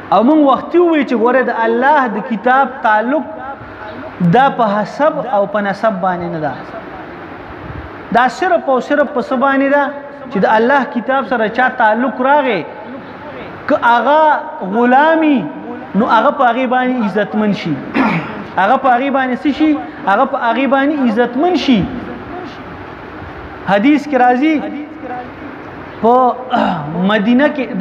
او مونږ وختي ووایو چې ګوره د الله د کتاب تعلق دا په حسب او په نسب باندې نه ده، دا صرف او صرف په څه باندې ده چې د الله کتاب سره چا تعلق راغی که هغه غلامي نو هغه په هغې باندې عزتمن شي، هغه په هغې باندې څه شي، هغه په هغې باندې عزتمن شي. حدیث کې راځي په مدینه کې د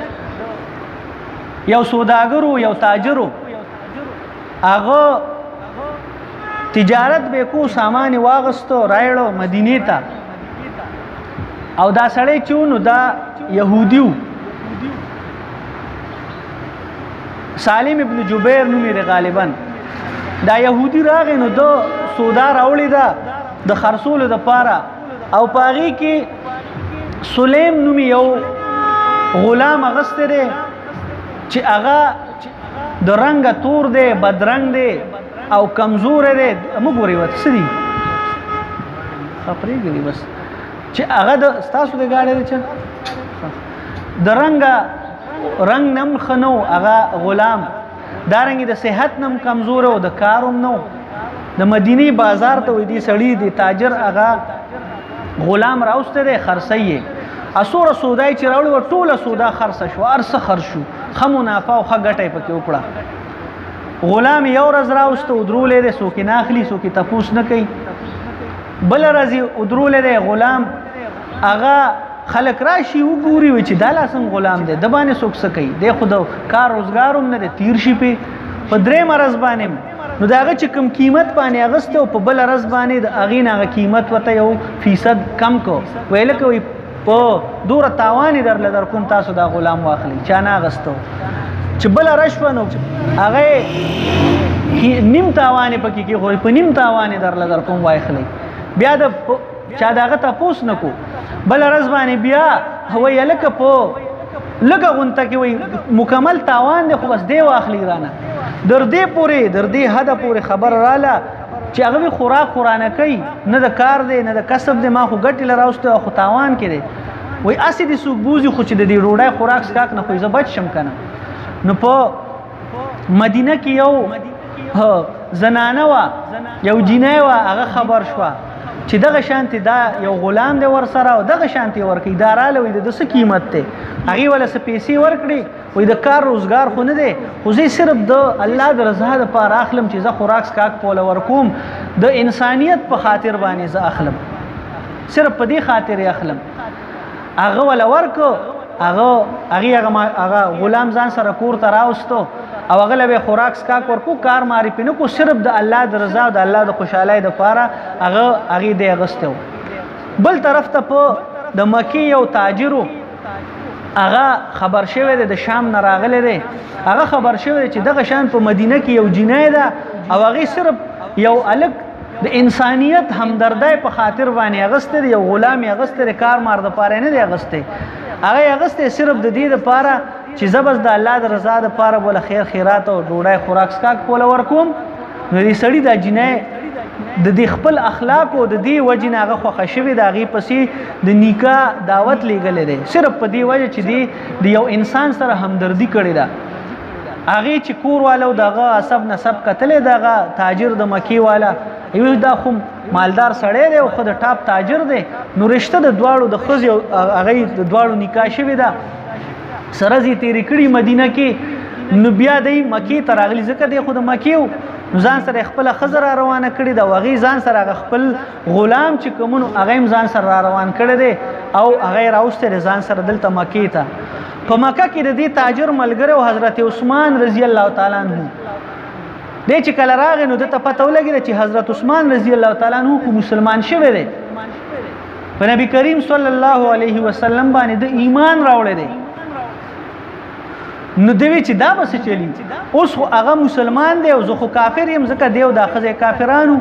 یو سوداګرو یو تاجرو هغه تجارت به کو سامان واغستو رايړو مدینه ته او دا سړی چونو دا يهوديو سالم ابن جبیر نومي غالبا دا يهودي راغی نو دو سودا راوړی دا د خرصولو د پاره او پاغي کې سلیم نومي یو غلام اغسته دی چې هغه د رنګ تور دی بدرنګ دی او کمزور دی موږ ګوري وته سړي خبرېږي بس چې هغه د تاسو د گاډي چې د رنګ نم خنو هغه غلام دارنګ د صحت نم کمزور او د کاروم نو د مدینی بازار ته وې دي سړي دی تاجر هغه غلام راوسته دی خرڅي اسوره سودای چې راوړي و ټوله سودا خرڅ شو ارسه خرڅ شو خمو نافا او خګټي پکې وکړه غلام یو ورځ راوسته ودرولې دی سو کې ناخلی سو کې تپوس نه کوي بل ورځ ودرولې دی غلام هغه خلک راشي وګوري و چې دا لاسم غلام دی د باندې څوک څه کوي دی خو د کار روزګاروم نه دی تیر شي په درې مرز باندې نو داغه چې کم قیمت باندې اغسته او په بل رز باندې د اغې نه قیمت وته یو فیصد کم کو ویل کوي په دوره تاوان در کوم تاسو دا غلام واخلي چا نه اغستو چې بل رشونو هغه نیم تاوان پکې کې خو په نیم تاوان در کوم واخلي بیا د چا داغه تاسو نکو بل رز باندې بیا هو یلکه په لګه غونته کې وي مکمل تاوان دی خو بس دی واخلي رانه در دې حد پورې خبر رااله چې هغه خوراک قرانه کوي نه د کار دی نه د کسب دی ما خو ګټي لراوسته خو تاوان کړي وای اسی دي سو بوزي خو چې د دې روډای خوراک سکاک نه خو زه بچ شم کنه نو په مدینه کې یو زنانه وا یو جنای وا هغه خبر شو چې دغه شانتي دا یو غلام دی ور سره او دغه شانتي ورکی داراله وي د څه قیمت ته هغه ولا څه پیسې ورکړي وي د کار روزګار خو نه دی خو زه صرف د الله د رضا لپاره اخلم چې زه خوراک سکاک پوله ورکوم د انسانیت په خاطر باندې زه اخلم صرف په دې خاطر اخلم هغه ولا ورکو هغه غلام ځان سره کور ته راوستو او هغه له خوراک سکاک ورکو کار ماری پینو کو صرف د الله د رضا او د الله د خوشحالۍ لپاره هغه دی غستو بل طرف ته په د مکی یو تاجرو هغه خبر شوی دی د شام نه راغلی دی هغه خبر شوی چې دغه شان په مدینه کې یو جنای ده او هغه صرف یو الګ د انسانیت همدردۍ په خاطر باندې اغسته یو غلام اغسته کار مار د پاره نه دی اغسته هغه اغسته صرف د دې لپاره چې زبس د الله د رضا لپاره بوله خیر خیرات او ډوډۍ خوراک سکاک کوله ورکوم نو دې سړی د جنای د دې خپل اخلاق او د دې وجه نه هغه خوښ شوی د هغې پسې د نکاح دعوت لیږلی دی صرف په دې وجه چې د یو انسان سره همدردي کړې ده هغې چې کور والا دغه عصب نسب کتلی دغه تاجر د مکې والا یو دا خو مالدار سړی دی او خو د ټاپ تاجر دی نو رشته د دواړو د ښځې هغې د دواړو نکاح شوې ده سره زی تیرې کړي مدینه کې نو بیا دی مکې ته راغلي ځکه دی خو د مکې نو ځان سره خپله ښځه را روانه کړې ده او هغې ځان سره هغه خپل غلام چې کومونو هغه هم ځان سره را روان کړی دی او هغه یې راوستی دی ځان سره دلته مکې ته په مکه کې د دې تاجر ملګری او حضرت عثمان رضی الله تعالی عنه دی چې کله راغی نو دته پته ولګېده چې حضرت عثمان رضی الله تعالی عنه خو مسلمان شوی دی په نبي کریم صلی الله علیه وسلم باندې د ایمان راوړی دی نو دوی چې دا بس چلی اوس خو هغه مسلمان دی او زه خو کافر یم ځکه دی او دا ښځې کافرانو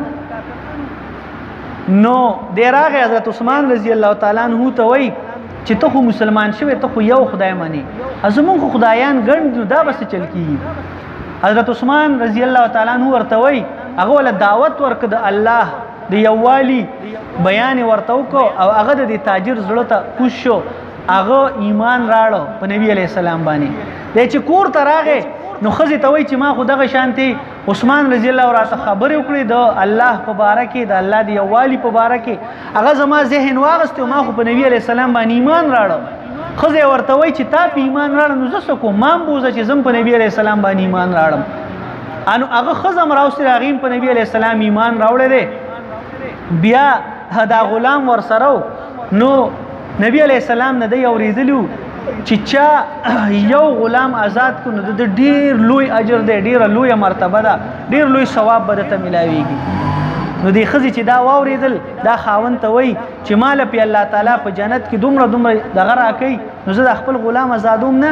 نو دی راغی حضرت عثمان رضی الله تعالی عنه ته وایي چې ته خو مسلمان شوی ته خو یو خدای منې زمونږ خو خدایان ګڼ نو دا بس چل کېږي حضرت عثمان رضی الله تعالی عنه ورته وایي هغه ولا دعوت ورکړه د الله د یووالي بیان ورته وکړو او هغه د تاجر زړه ته کوز شو هغه ایمان راړو په نبی علیہ السلام باندې د چې کور ته راغې نو خزي ته وای چې ما خو دغه شانتي عثمان رضی الله راته خبرې وکړې د الله په باره کې د الله دی یووالي په باره کې هغه زما ذهن واغست ما خو په نبی علیہ السلام باندې ایمان راړو خزي ورته وای چې تا په ایمان راړ نو زه څه کوم مام بوزه چې زم په نبی علیہ السلام باندې ایمان راړم انو هغه خزم راوستي راغیم په نبی علیہ السلام ایمان راوړل دي بیا دا غلام ورسره نو نبی علیہ السلام نه دی اوریدلو چې چا یو غلام آزاد کو نو د ډیر لوی اجر دی ډیر لوی مرتبه ده ډیر لوی ثواب به ته ملاويږي نو دی خزي چې دا واوریدل دا خاوند ته وای چې مال په الله تعالی په جنت کې دومره دغه راکې نو زه د خپل غلام آزادوم نه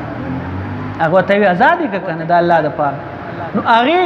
هغه ته آزادې کنه د الله د پاره نو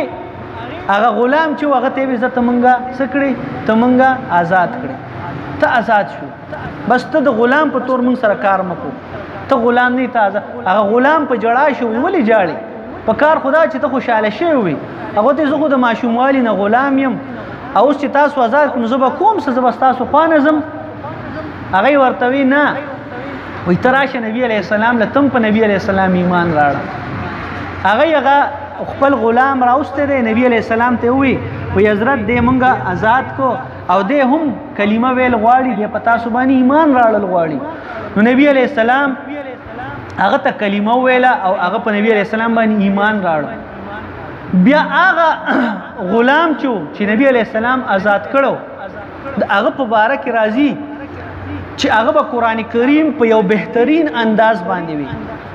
هغه غلام چې هغه ته عزت منګه سکړي ته منګه آزاد کړي ته آزاد شو بس ته د غلام په تور موږ سره کار مکو ته غلام نه تازه هغه غلام په جړا شو ولی جاړي په کار خدا چې ته خوشاله شې وي هغه ته زه خو د ماشوموالي نه غلام يم او چې تاسو آزاد کوم زه کوم څه زه تاسو خوانزم هغه ورتوي نه وي تراشه نبی عليه السلام لتم په نبی عليه السلام ایمان راړه هغه خپل غلام راوسته دی نبی علیہ السلام ته وی حضرت دې مونږه آزاد کو او دې هم کلمه ویل غواړي دې پتا سبحانه ایمان راړل غواړي نو نبی علیہ السلام هغه ته کلمه ویلا او هغه په نبی علیہ السلام باندې ایمان راړ بیا هغه غلام چې نبی علیہ السلام آزاد کړو هغه په باره کې راځي چې هغه په قران کریم په یو بهترین انداز باندې وي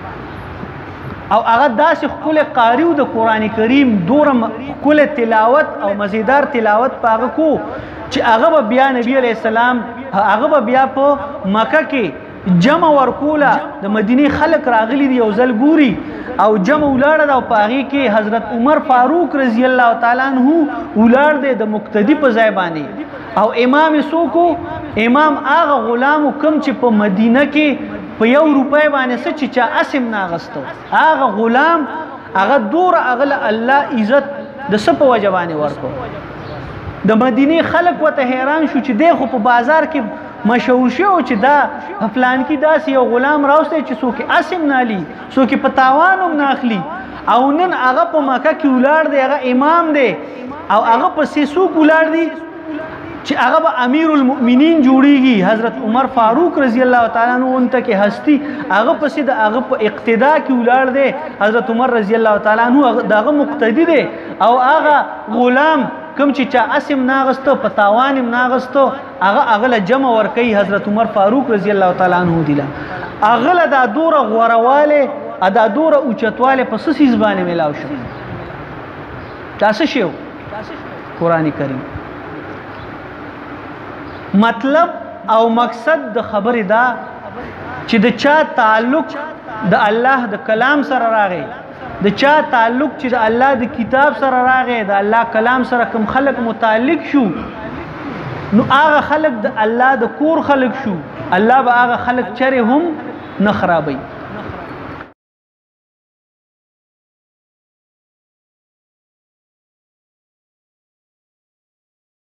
او هغه داسې خپل قاری د قران کریم دوره خپل تلاوت او مزیدار تلاوت پاغه کو چې هغه بیا نبی علیہ السلام هغه بیا په مکه کې جمع ورکوله د مدینه خلک راغلي دی او زل ګوري او جمع ولاړه او پاغي کې حضرت عمر فاروق رضی الله تعالی عنہ ولاړ دی د مقتدی په ځای باندې او امام سوکو امام هغه غلام کم چې په مدینه کې په 1 روپۍ باندې څه چې چا اسم ناغستو هغه غلام هغه دور هغه الله عزت د سپو وجوانه ورکو د مدینه خلک وته حیران شو چې دغه په بازار کې مشهور شو چې دا فلان کې داس یو غلام راوسته چې څوک اسم نالي څوک په تاوانم ناخلي او نن هغه په مکه کې ولار دی هغه امام دی او هغه په سیسو ولار دی چې هغه امیر المؤمنین جوړیږي حضرت عمر فاروق رضی الله تعالی عنہ انته کې هستی هغه په سید هغه په اقتدا کې ولار دی حضرت عمر رضی الله تعالی عنہ دغه مقتدی دی او هغه غلام کوم چې چا اسم ناغستو په تاوانم ناغستو هغه جمع ور کوي حضرت عمر فاروق رضی الله تعالی عنہ دیلا هغه د دوره غورواله ادا دوره اوچتواله په سیس باندې ملاو شو تاسو شو قران کریم مطلب او مقصد د خبرې دا چې د چا تعلق د الله د کلام سره راغی د چا تعلق چې د الله د کتاب سره راغی د الله کلام سره کوم خلق متعلق شو نو هغه خلق د الله د کور خلق شو الله به هغه خلق چره هم نه خرابوي